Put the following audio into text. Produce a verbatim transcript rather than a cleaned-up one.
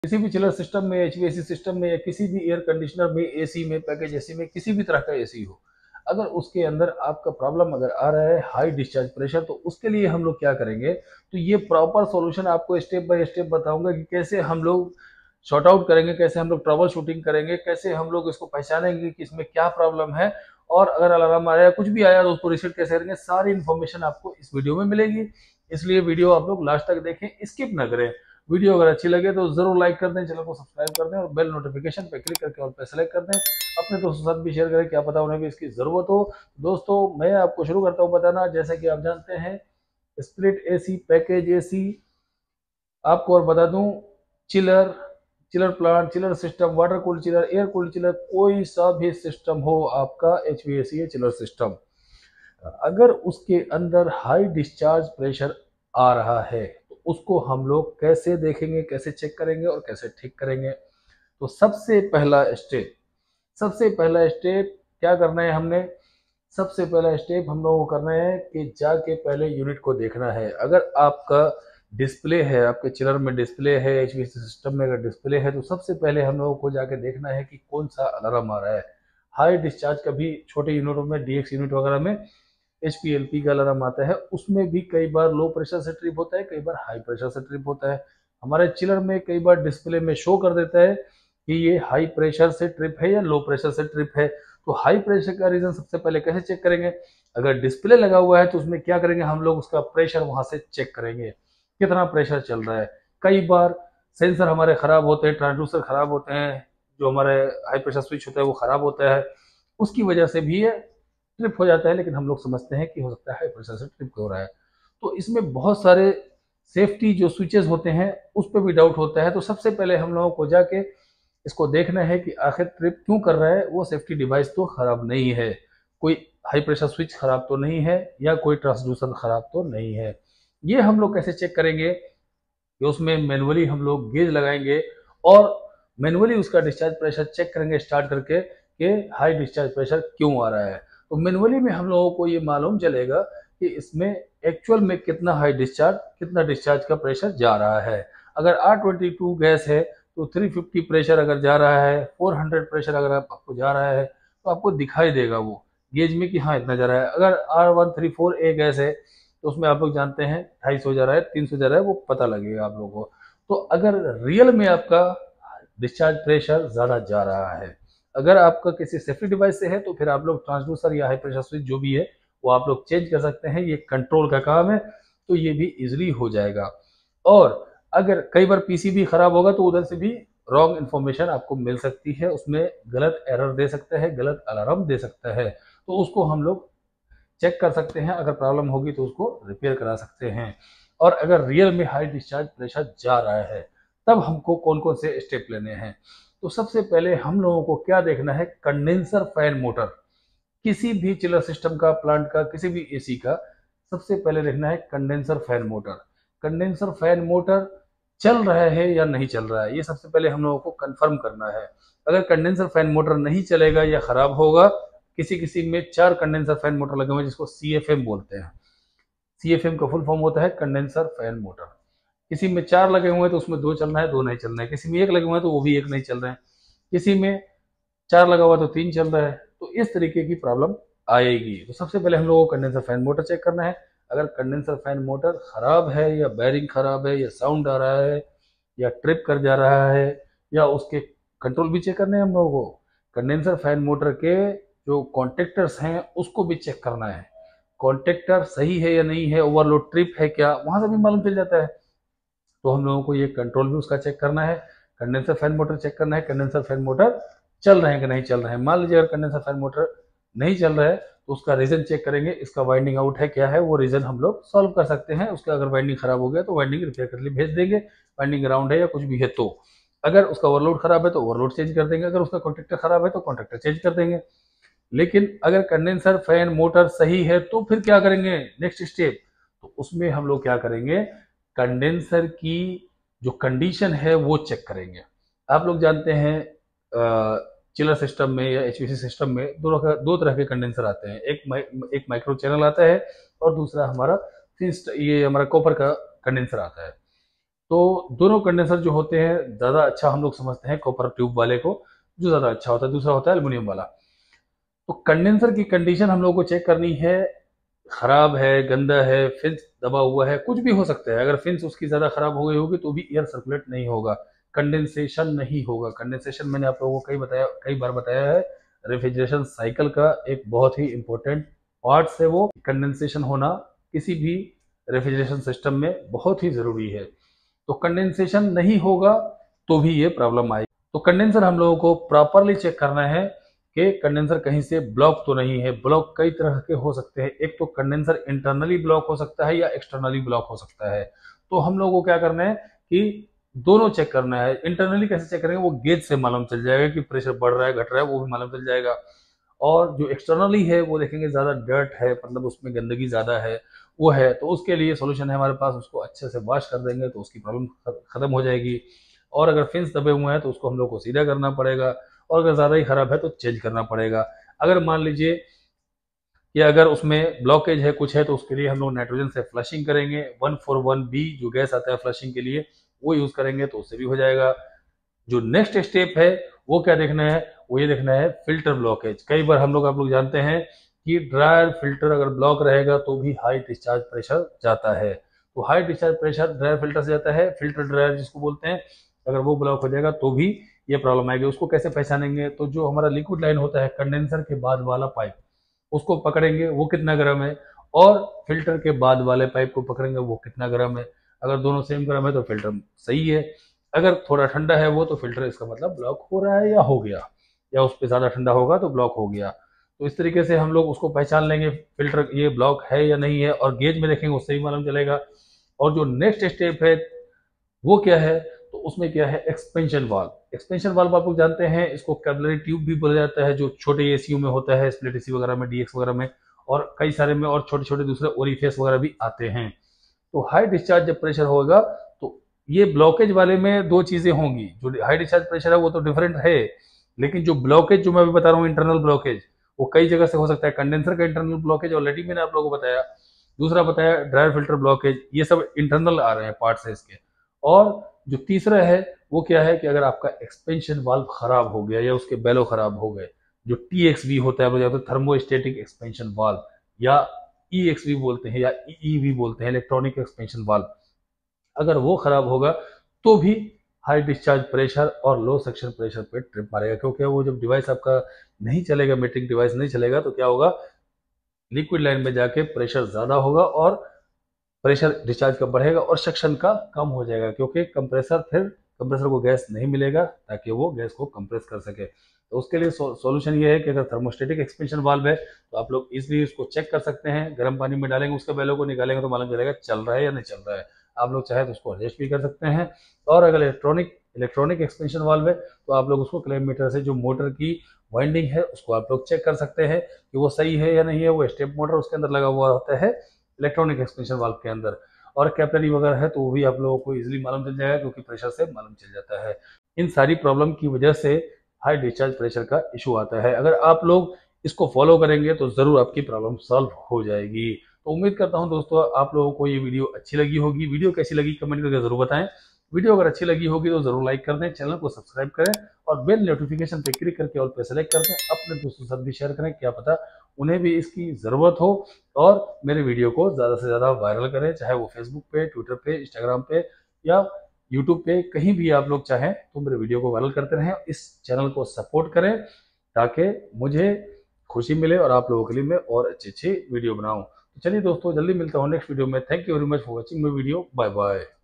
किसी भी chiller system में, एचवीएसी सिस्टम में या किसी भी एयर कंडीशनर में, एसी में, पैकेज एसी में, किसी भी तरह का एसी हो, अगर उसके अंदर आपका प्रॉब्लम अगर आ रहा है हाई डिस्चार्ज प्रेशर, तो उसके लिए हम लोग क्या करेंगे, तो ये प्रॉपर सॉल्यूशन आपको स्टेप बाय स्टेप बताऊंगा कि कैसे हम लोग शॉर्ट आउट करेंगे, कैसे हम लोग ट्रबल शूटिंग करेंगे, कैसे हम लोग इसको पहचानेंगे कि इसमें क्या प्रॉब्लम है, और अगर अलार्म आया कुछ भी आया तो उसको रीसेट कैसे करेंगे। सारी इन्फॉर्मेशन आपको इस वीडियो में मिलेगी, इसलिए वीडियो आप लोग लास्ट तक देखें, स्किप ना करें। वीडियो अगर अच्छी लगे तो जरूर लाइक कर दें, चैनल को सब्सक्राइब कर दें और बेल नोटिफिकेशन पे क्लिक करके ऑल पे सेलेक्ट कर दें। अपने दोस्तों के साथ भी शेयर करें, क्या पता उन्हें भी इसकी जरूरत हो। दोस्तों मैं आपको शुरू करता हूं बताना, जैसे कि आप जानते हैं स्प्लिट एसी, पैकेज एसी, आपको और बता दूं chiller, chiller plant, chiller system, water cooled chiller, air cooled chiller, कोई सा भी सिस्टम हो आपका एचवीएसी या चिलर सिस्टम, अगर उसके अंदर हाई डिस्चार्ज प्रेशर आ रहा है तो उसको हम लोग कैसे देखेंगे, कैसे चेक करेंगे और कैसे ठीक करेंगे। तो सबसे पहला स्टेप सबसे पहला स्टेप क्या करना है हमने, सबसे पहला स्टेप हम लोगों को करना है कि जाके पहले यूनिट को देखना है। अगर आपका डिस्प्ले है, आपके चिलर में डिस्प्ले है, एचवीएसी सिस्टम में अगर डिस्प्ले है, तो सबसे पहले हम लोगों को जाके देखना है कि कौन सा अलार्म आ रहा है। हाई डिस्चार्ज का भी छोटे यूनिटों में, डीएक्स यूनिट वगैरह में एचपीएलपी का अलार्म आता है, उसमें भी कई बार लो प्रेशर से ट्रिप होता है, कई बार हाई प्रेशर से ट्रिप होता है। हमारे चिलर में कई बार डिस्प्ले में शो कर देता है कि ये हाई प्रेशर से ट्रिप है या लो प्रेशर से ट्रिप है। तो हाई प्रेशर का रीजन सबसे पहले कैसे चेक करेंगे, अगर डिस्प्ले लगा हुआ है तो उसमें क्या करेंगे, हम लोग उसका प्रेशर वहां से चेक करेंगे, कितना प्रेशर चल रहा है। कई बार सेंसर हमारे खराब होते हैं, ट्रांसड्यूसर खराब होते हैं, जो हमारे हाई प्रेशर स्विच होता है वो खराब होता है, उसकी वजह से भी ये ट्रिप हो जाता है, लेकिन हम लोग समझते हैं कि हो सकता है हाई प्रेशर से ट्रिप हो रहा है। तो इसमें बहुत सारे सेफ्टी जो स्विचेस होते हैं उस पर भी डाउट होता है। तो सबसे पहले हम लोगों को जाके इसको देखना है कि आखिर ट्रिप क्यों कर रहा है, वो सेफ्टी डिवाइस तो खराब नहीं है, कोई हाई प्रेशर स्विच खराब तो नहीं है, या कोई ट्रांसड्यूसर खराब तो नहीं है। ये हम लोग कैसे चेक करेंगे कि उसमें मैनुअली हम लोग गेज लगाएंगे और मैनुअली उसका डिस्चार्ज प्रेशर चेक करेंगे स्टार्ट करके कि हाई डिस्चार्ज प्रेशर क्यों आ रहा है। तो मैनुअली में हम लोगों को ये मालूम चलेगा कि इसमें एक्चुअल में कितना हाई डिस्चार्ज, कितना डिस्चार्ज का प्रेशर जा रहा है। अगर आर ट्वेंटी टू गैस है तो थ्री फिफ्टी प्रेशर अगर जा रहा है, फोर हंड्रेड प्रेशर अगर आपको जा रहा है तो आपको दिखाई देगा वो गेज में कि हाँ इतना जा रहा है। अगर R one three four A gas है तो उसमें आप लोग जानते हैं ढाई सौ जा रहा है, तीन सौ जा रहा है, वो पता लगेगा आप लोगों को। तो अगर रियल में आपका डिस्चार्ज प्रेशर ज़्यादा जा रहा है, अगर आपका किसी सेफ्टी डिवाइस से है, तो फिर आप लोग ट्रांसड्यूसर या हाई प्रेशर स्विच जो भी है वो आप लोग चेंज कर सकते हैं, ये कंट्रोल का काम है, तो ये भी इजीली हो जाएगा। और अगर कई बार पीसीबी खराब होगा तो उधर से भी रॉन्ग इन्फॉर्मेशन आपको मिल सकती है, उसमें गलत एरर दे सकता है, गलत अलार्म दे सकता है, तो उसको हम लोग चेक कर सकते हैं। अगर प्रॉब्लम होगी तो उसको रिपेयर करा सकते हैं। और अगर रियल में हाई डिस्चार्ज प्रेशर जा रहा है तब हमको कौन कौन से स्टेप लेने हैं। तो सबसे पहले हम लोगों को क्या देखना है, कंडेंसर फैन मोटर, किसी भी चिलर सिस्टम का, प्लांट का, किसी भी एसी का, सबसे पहले देखना है condenser fan motor. Condenser fan motor चल रहा है या नहीं चल रहा है, ये सबसे पहले हम लोगों को कंफर्म करना है। अगर कंडेंसर फैन मोटर नहीं चलेगा या खराब होगा, किसी किसी में चार कंडेंसर फैन मोटर लगे हुए हैं जिसको सीएफएम बोलते हैं, सीएफएम का फुल फॉर्म होता है कंडेंसर फैन मोटर। किसी में चार लगे हुए हैं तो उसमें दो चल रहा है, दो नहीं चल रहे हैं, किसी में एक लगे हुए हैं तो वो भी एक नहीं चल रहे हैं, किसी में चार लगा हुआ तो तीन चल रहा है। तो इस तरीके की प्रॉब्लम आएगी। तो सबसे पहले हम लोगों को कंडेंसर फैन मोटर चेक करना है। अगर कंडेंसर फैन मोटर खराब है, या बैरिंग खराब है, या साउंड आ रहा है, या ट्रिप कर जा रहा है, या उसके कंट्रोल भी चेक करने हैं हम लोगों को। कंडेंसर फैन मोटर के जो कॉन्टेक्टर्स हैं उसको भी चेक करना है, कॉन्टेक्टर सही है या नहीं है, ओवरलोड ट्रिप है क्या, वहां से भी मालूम चल जाता है। तो हम लोगों को ये कंट्रोल भी उसका चेक करना है, कंडेंसर फैन मोटर चेक करना है, कंडेंसर फैन मोटर चल रहे हैं कि नहीं चल रहे हैं। मान लीजिए अगर कंडेंसर फैन मोटर नहीं चल रहा है तो उसका रीजन चेक करेंगे, इसका वाइंडिंग आउट है क्या है, वो रीजन हम लोग सॉल्व कर सकते हैं। उसका अगर वाइंडिंग खराब हो गया तो वाइंडिंग रिपेयर कर लिए भेज देंगे, वाइंडिंग ग्राउंड है या कुछ भी है तो। अगर उसका ओवरलोड खराब है तो ओवरलोड चेंज कर देंगे, अगर उसका कॉन्ट्रेक्टर खराब है तो कॉन्ट्रेक्टर चेंज कर देंगे। लेकिन अगर कंडेंसर फैन मोटर सही है तो फिर क्या करेंगे, नेक्स्ट स्टेप, तो उसमें हम लोग क्या करेंगे, कंडेंसर की जो कंडीशन है वो चेक करेंगे। आप लोग जानते हैं चिलर सिस्टम में या एचवीसी सिस्टम में दो दो तरह के कंडेंसर आते हैं, एक माइ, एक माइक्रो चैनल आता है और दूसरा हमारा फिस्ट ये हमारा कॉपर का कंडेंसर आता है। तो दोनों कंडेंसर जो होते हैं ज़्यादा अच्छा हम लोग समझते हैं कॉपर ट्यूब वाले को, जो ज़्यादा अच्छा होता है, दूसरा होता है एल्युमिनियम वाला। तो कंडेंसर की कंडीशन हम लोग को चेक करनी है, खराब है, गंदा है, फिंस दबा हुआ है, कुछ भी हो सकता है। अगर फिंस उसकी ज़्यादा खराब हो गई होगी तो भी एयर सर्कुलेट नहीं होगा, कंडेंसेशन नहीं होगा। कंडेंसेशन मैंने आप लोगों को कई बताया कई बार बताया है, रेफ्रिजरेशन साइकिल का एक बहुत ही इंपॉर्टेंट पार्ट है वो। कंडेंसेशन होना किसी भी रेफ्रिजरेशन सिस्टम में बहुत ही ज़रूरी है। तो कंडेंसेशन नहीं होगा तो भी ये प्रॉब्लम आएगी। तो कंडेंसर हम लोगों को प्रॉपरली चेक करना है कि कंडेंसर कहीं से ब्लॉक तो नहीं है। ब्लॉक कई तरह के हो सकते हैं, एक तो कंडेंसर इंटरनली ब्लॉक हो सकता है या एक्सटर्नली ब्लॉक हो सकता है। तो हम लोगों को क्या करना है कि दोनों चेक करना है। इंटरनली कैसे चेक करेंगे, वो गेज से मालूम चल जाएगा कि प्रेशर बढ़ रहा है घट रहा है, वो भी मालूम चल जाएगा। और जो एक्सटर्नली है वो देखेंगे ज़्यादा डर्ट है, मतलब उसमें गंदगी ज़्यादा है, वो है, तो उसके लिए सोल्यूशन है हमारे पास, उसको अच्छे से वॉश कर देंगे तो उसकी प्रॉब्लम खत्म हो जाएगी। और अगर फिंस दबे हुए हैं तो उसको हम लोग को सीधा करना पड़ेगा, और अगर ज़्यादा ही खराब है तो चेंज करना पड़ेगा। अगर मान लीजिए कि अगर उसमें ब्लॉकेज है, कुछ है, तो उसके लिए हम लोग नाइट्रोजन से फ्लशिंग करेंगे, वन फोर वन बी जो गैस आता है फ्लशिंग के लिए, वो यूज़ करेंगे तो उससे भी हो जाएगा। जो नेक्स्ट स्टेप है वो क्या देखना है, वो ये देखना है फिल्टर ब्लॉकेज। कई बार हम लोग आप लोग जानते हैं कि ड्रायर फिल्टर अगर ब्लॉक रहेगा तो भी हाई डिस्चार्ज प्रेशर जाता है। तो high discharge pressure dryer filter से जाता है, फिल्टर ड्रायर जिसको बोलते हैं, अगर वो ब्लॉक हो जाएगा तो भी ये प्रॉब्लम आएगी। उसको कैसे पहचानेंगे, तो जो हमारा लिक्विड लाइन होता है कंडेंसर के बाद वाला पाइप, उसको पकड़ेंगे वो कितना गर्म है, और फिल्टर के बाद वाले पाइप को पकड़ेंगे वो कितना गर्म है। अगर दोनों सेम गर्म है तो फिल्टर सही है, अगर थोड़ा ठंडा है वो तो फिल्टर इसका मतलब ब्लॉक हो रहा है या हो गया, या उस पर ज़्यादा ठंडा होगा तो ब्लॉक हो गया। तो इस तरीके से हम लोग उसको पहचान लेंगे फिल्टर ये ब्लॉक है या नहीं है, और गेज में देखेंगे उससे ही मालूम चलेगा। और जो नेक्स्ट स्टेप है वो क्या है, तो उसमें क्या है, एक्सपेंशन वाल्व। एक्सपेंशन वाल्व आप लोग जानते हैं, इसको कैपिलरी ट्यूब भी बोला जाता है, जो छोटे एसीयू में होता है, स्प्लिट एसी वगैरह में, डीएक्स वगैरह में, और कई सारे में, और छोटे छोटे दूसरे ओरिफेस वगैरह भी आते हैं। तो हाई डिस्चार्ज जब प्रेशर होगा तो ये ब्लॉकेज वाले में दो चीजें होंगी। जो हाई डिस्चार्ज प्रेशर है वो तो डिफरेंट है, लेकिन जो ब्लॉकेज जो मैं अभी बता रहा हूँ इंटरनल ब्लॉकेज, वो कई जगह से हो सकता है। कंडेंसर का इंटरनल ब्लॉकेज ऑलरेडी मैंने आप लोगों को बताया, दूसरा बताया ड्रायर फिल्टर ब्लॉकेज, ये सब इंटरनल आ रहे हैं पार्ट्स है इसके। और जो तीसरा है वो क्या है कि अगर आपका एक्सपेंशन वाल्व खराब हो गया या उसके बेलो खराब हो गए, जो टी एक्स वी होता है, तो थर्मोस्टेटिक एक्सपेंशन वाल्व, या ई एक्स वी बोलते हैं, या ई ई वी बोलते हैं, इलेक्ट्रॉनिक एक्सपेंशन वाल्व, अगर वो खराब होगा तो भी हाई डिस्चार्ज प्रेशर और लो सक्शन प्रेशर पे ट्रिप मारेगा। क्योंकि वो जब डिवाइस आपका नहीं चलेगा, मीटरिंग डिवाइस नहीं चलेगा, तो क्या होगा, लिक्विड लाइन में जाके प्रेशर ज्यादा होगा और प्रेशर डिस्चार्ज का बढ़ेगा और सक्शन का कम हो जाएगा, क्योंकि कंप्रेसर फिर कंप्रेसर को गैस नहीं मिलेगा ताकि वो गैस को कंप्रेस कर सके। तो उसके लिए सॉल्यूशन ये है कि अगर थर्मोस्टेटिक एक्सपेंशन वाल्व है तो आप लोग इजीली उसको चेक कर सकते हैं, गर्म पानी में डालेंगे, उसके बैलों को निकालेंगे तो मालूम चलेगा चल रहा है या नहीं चल रहा है। आप लोग चाहे तो उसको एडजस्ट भी कर सकते हैं। और अगर इलेक्ट्रॉनिक इलेक्ट्रॉनिक एक्सपेंशन वाल्व है तो आप लोग उसको किलोमीटर से जो मोटर की वाइंडिंग है उसको आप लोग चेक कर सकते हैं कि वो सही है या नहीं है। वो स्टेप मोटर उसके अंदर लगा हुआ होता है इलेक्ट्रॉनिक एक्सपेंशन वाल्व के अंदर, और कैपिलरी वगैरह है तो वो भी आप लोगों को इजीली मालूम चल जाएगा, क्योंकि प्रेशर से मालूम चल जाता है। इन सारी प्रॉब्लम की वजह से हाई डिस्चार्ज प्रेशर का इशू आता है। अगर आप लोग इसको फॉलो करेंगे तो जरूर आपकी प्रॉब्लम सॉल्व हो जाएगी। तो उम्मीद करता हूं दोस्तों आप लोगों को ये वीडियो अच्छी लगी होगी। वीडियो कैसी लगी कमेंट करके जरूर बताएं। वीडियो अगर अच्छी लगी होगी तो जरूर लाइक कर दें, चैनल को सब्सक्राइब करें, और बेल नोटिफिकेशन पे क्लिक करके ऑल पे सेलेक्ट कर दें। अपने दोस्तों के साथ भी शेयर करें, क्या पता उन्हें भी इसकी ज़रूरत हो, और मेरे वीडियो को ज़्यादा से ज़्यादा वायरल करें, चाहे वो फेसबुक पे, ट्विटर पे, इंस्टाग्राम पे, या यूट्यूब पे, कहीं भी आप लोग चाहें तो मेरे वीडियो को वायरल करते रहें। इस चैनल को सपोर्ट करें ताकि मुझे खुशी मिले और आप लोगों के लिए मैं और अच्छी अच्छी वीडियो बनाऊं। तो चलिए दोस्तों, जल्दी मिलता हूँ नेक्स्ट वीडियो में। Thank you very much for watching my video. Bye bye.